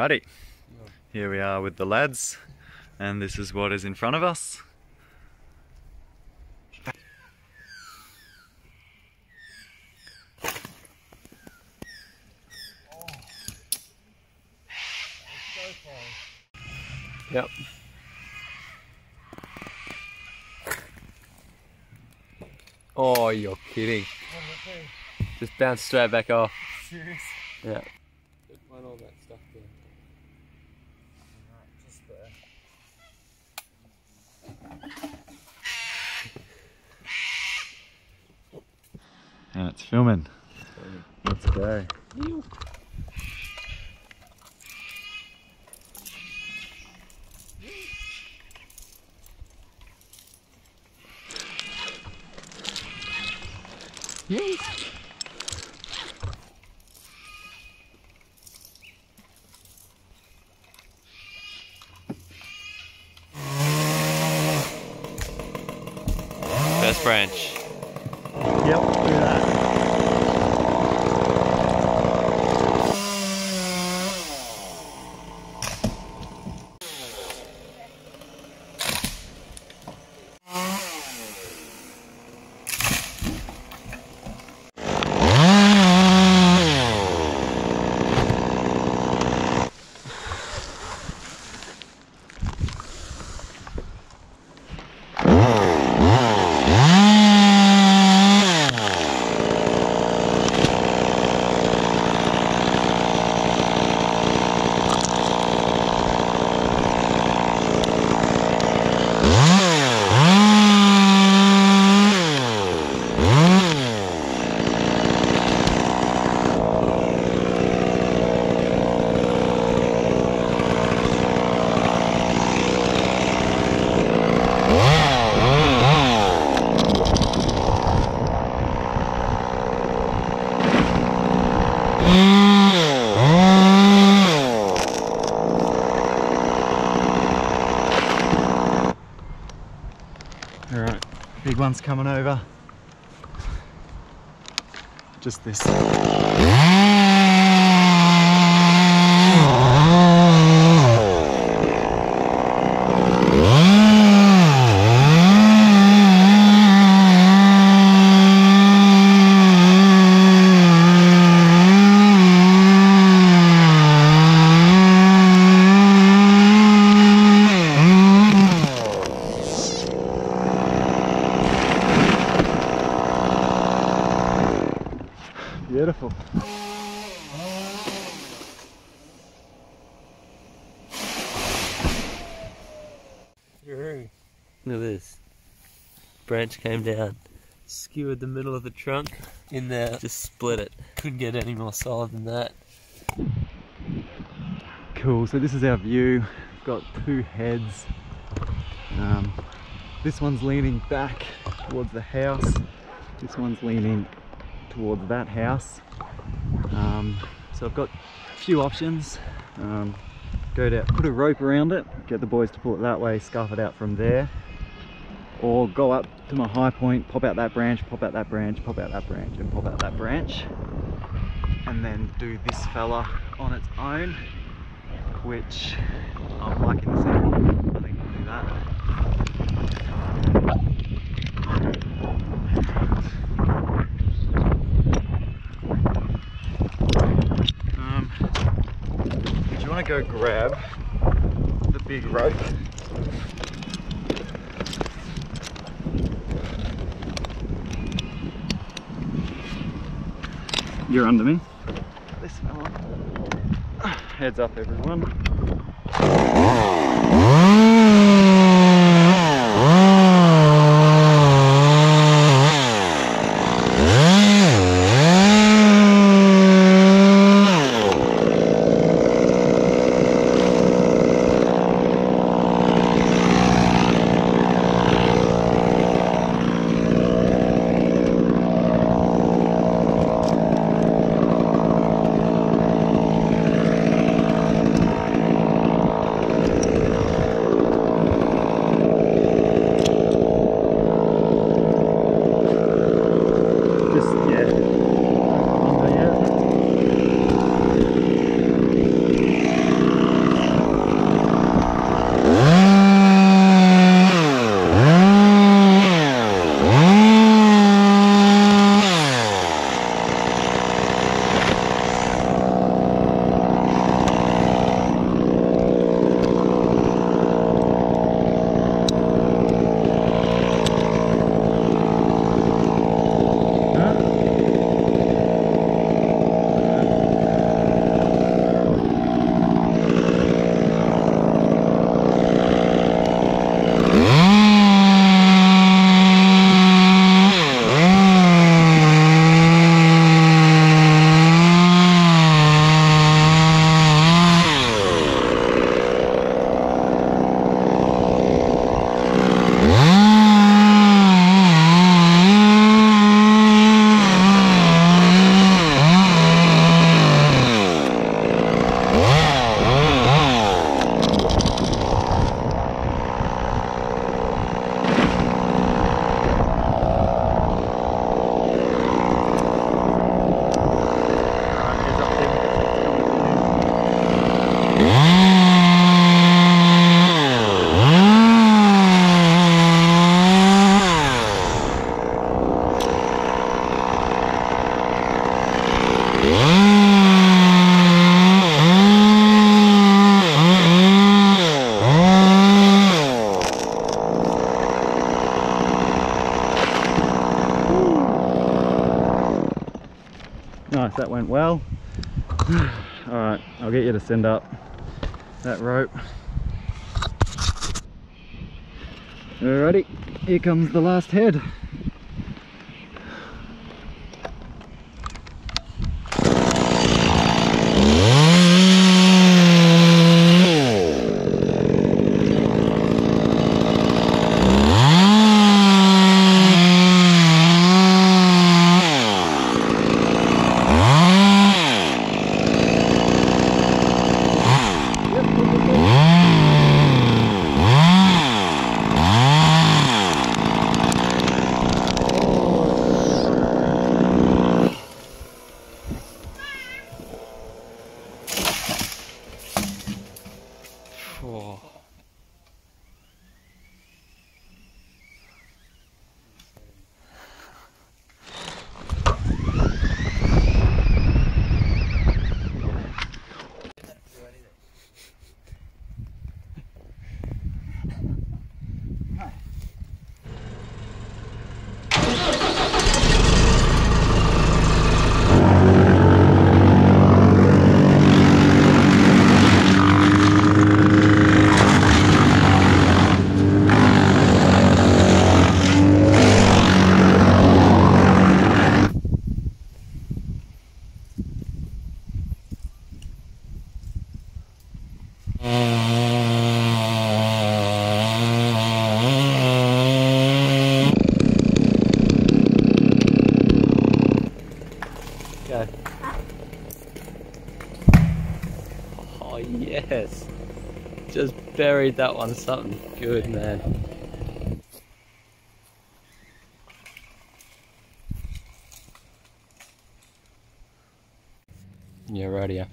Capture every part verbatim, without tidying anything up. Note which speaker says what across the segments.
Speaker 1: Alrighty, here we are with the lads, and this is what is in front of us.
Speaker 2: Yep. Oh, you're kidding. Just bounced straight back off.
Speaker 3: Serious?
Speaker 2: Yeah. Find all that stuff there.
Speaker 3: Alright, just there.
Speaker 1: And it's filming. Let's go.
Speaker 2: Yes. First branch.
Speaker 1: Yep, do that. Alright, big one's coming over. Just this. Beautiful.
Speaker 2: Look at this. Branch came down, skewered the middle of the trunk in there, just split it. Couldn't get any more solid than that.
Speaker 1: Cool, so this is our view. We've got two heads. Um, this one's leaning back towards the house. This one's leaning towards that house. Um, so I've got a few options. Um, go down, put a rope around it, get the boys to pull it that way, scarf it out from there, or go up to my high point, pop out that branch, pop out that branch, pop out that branch, and pop out that branch, and then do this fella on its own, which I'm liking the sound. I think I'll do that. Um, do you want to go grab the big rope? You're under me. This fella. Heads up, everyone. Nice, that went well. Alright, I'll get you to send up that rope. Alrighty, here comes the last head.
Speaker 2: Oh. Go. Oh yes, just buried that one. Something good, man. Yeah, rightio.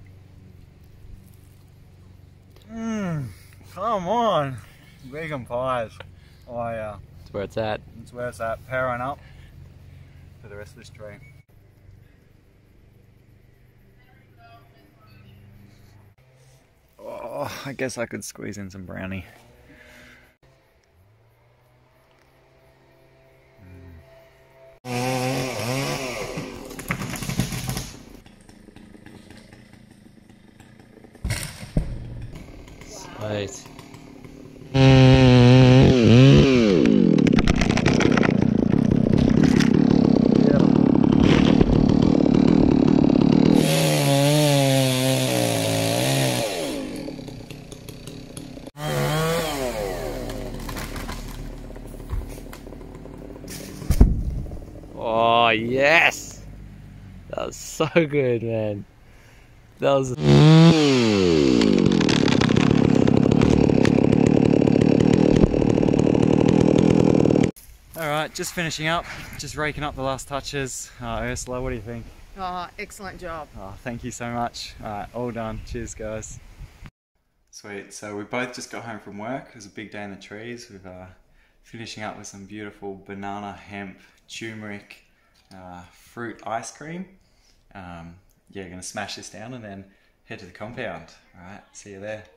Speaker 1: Mmm, come on. Vegan pies. Oh yeah.
Speaker 2: That's where it's at.
Speaker 1: That's where it's at. Powering up for the rest of this tree. Oh, I guess I could squeeze in some brownie.
Speaker 2: Sweet. Oh yes, that was so good, man. That was.
Speaker 1: Alright, just finishing up, just raking up the last touches. Uh, Ursula, what do you think?
Speaker 4: Oh, excellent job.
Speaker 1: Oh, thank you so much. Alright, all done. Cheers, guys. Sweet, so we both just got home from work. It was a big day in the trees. We've uh, finishing up with some beautiful banana, hemp, turmeric, uh, fruit ice cream. Um, yeah, gonna smash this down and then head to the compound. Alright, see you there.